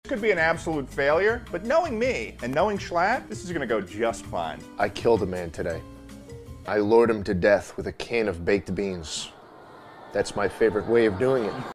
Could be an absolute failure, but knowing me and knowing Schlatt, this is gonna go just fine. I killed a man today. I lured him to death with a can of baked beans. That's my favorite way of doing it.